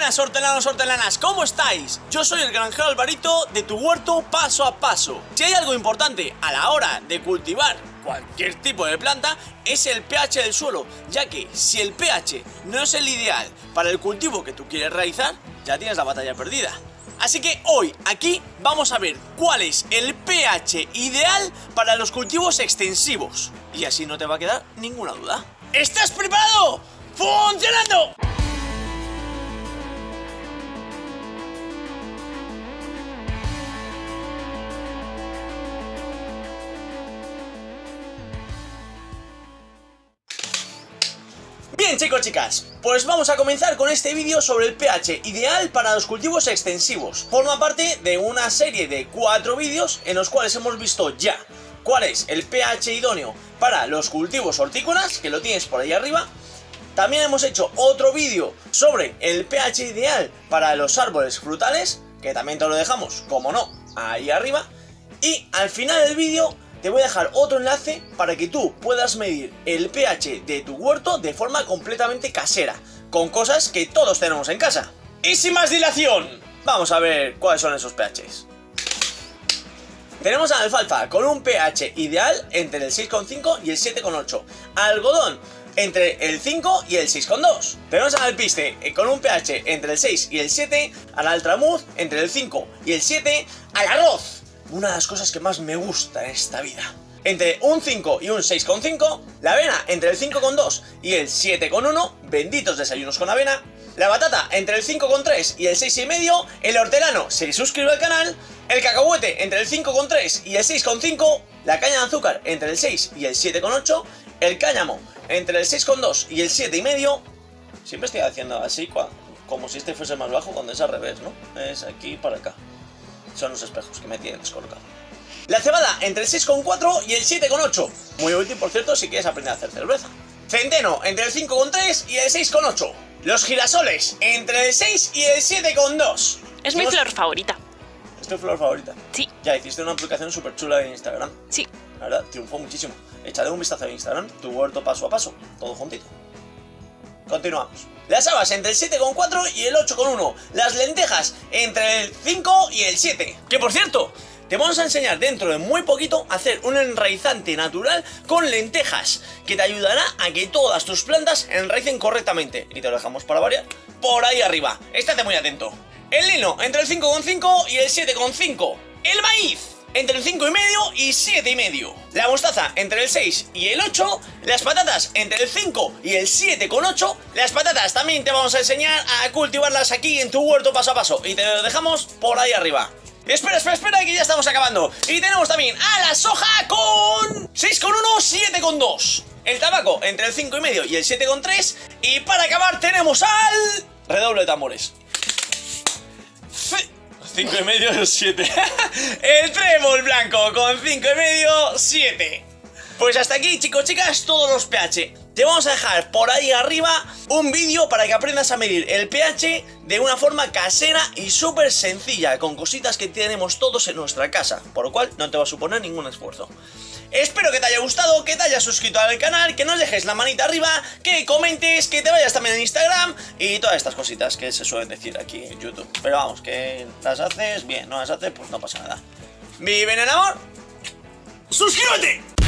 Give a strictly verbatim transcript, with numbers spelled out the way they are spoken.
Buenas hortelanos, hortelanas, ¿cómo estáis? Yo soy el granjero Alvarito de tu huerto paso a paso. Si hay algo importante a la hora de cultivar cualquier tipo de planta es el pH del suelo, ya que si el pH no es el ideal para el cultivo que tú quieres realizar, ya tienes la batalla perdida. Así que hoy aquí vamos a ver cuál es el pH ideal para los cultivos extensivos y así no te va a quedar ninguna duda. ¿Estás preparado? ¡Funcionando! Bien, chicos, chicas, pues vamos a comenzar con este vídeo sobre el pH ideal para los cultivos extensivos. Forma parte de una serie de cuatro vídeos en los cuales hemos visto ya cuál es el pH idóneo para los cultivos hortícolas, que lo tienes por ahí arriba. También hemos hecho otro vídeo sobre el pH ideal para los árboles frutales, que también te lo dejamos, como no, ahí arriba. Y al final del vídeo te voy a dejar otro enlace para que tú puedas medir el pH de tu huerto de forma completamente casera, con cosas que todos tenemos en casa. Y sin más dilación, vamos a ver cuáles son esos pHs. Tenemos a la alfalfa con un pH ideal entre el seis coma cinco y el siete coma ocho. Algodón entre el cinco y el seis coma dos. Tenemos al alpiste con un pH entre el seis y el siete. Al altramuz entre el cinco y el siete. Al arroz, una de las cosas que más me gusta en esta vida, entre un cinco y un seis coma cinco. La avena entre el cinco coma dos y el siete coma uno. Benditos desayunos con avena. La batata entre el cinco coma tres y el seis coma cinco. El hortelano se suscribe al canal. El cacahuete entre el cinco coma tres y el seis coma cinco. La caña de azúcar entre el seis y el siete coma ocho. El cáñamo entre el seis coma dos y el siete coma cinco. Siempre estoy haciendo así, como si este fuese más bajo, cuando es al revés, ¿no? Es aquí para acá. Son los espejos que me tienen descolocado. La cebada entre el seis coma cuatro y el siete coma ocho. Muy útil, por cierto, si quieres aprender a hacer cerveza. Centeno entre el cinco coma tres y el seis coma ocho. Los girasoles entre el seis y el siete coma dos. Es mi flor favorita. ¿Es tu flor favorita? Sí. Ya hiciste una aplicación súper chula en Instagram. Sí. La verdad, triunfó muchísimo. Échale un vistazo a Instagram, tu huerto paso a paso, todo juntito. Continuamos. Las habas entre el siete coma cuatro y el ocho coma uno. Las lentejas entre el cinco y el siete. Que por cierto, te vamos a enseñar dentro de muy poquito a hacer un enraizante natural con lentejas, que te ayudará a que todas tus plantas enraicen correctamente. Y te lo dejamos para variar por ahí arriba. Estate muy atento. El lino entre el cinco coma cinco y el siete coma cinco. El maíz entre el cinco coma cinco y siete coma cinco. La mostaza entre el seis y el ocho. Las patatas entre el cinco y el siete coma ocho. Las patatas también te vamos a enseñar a cultivarlas aquí en tu huerto paso a paso. Y te lo dejamos por ahí arriba. Espera, espera, espera, que ya estamos acabando. Y tenemos también a la soja con seis coma uno, siete coma dos. El tabaco entre el cinco coma cinco y el siete coma tres. Y para acabar tenemos al redoble de tambores. cinco coma cinco, siete. El trébol blanco con cinco coma cinco, siete. Pues hasta aquí, chicos, chicas, todos los pH. Te vamos a dejar por ahí arriba un vídeo para que aprendas a medir el pH de una forma casera y súper sencilla, con cositas que tenemos todos en nuestra casa, por lo cual no te va a suponer ningún esfuerzo. Espero que te haya gustado, que te hayas suscrito al canal, que nos dejes la manita arriba, que comentes, que te vayas también en Instagram y todas estas cositas que se suelen decir aquí en YouTube. Pero vamos, que las haces bien, no las haces, pues no pasa nada. ¡Viven en amor! ¡Suscríbete!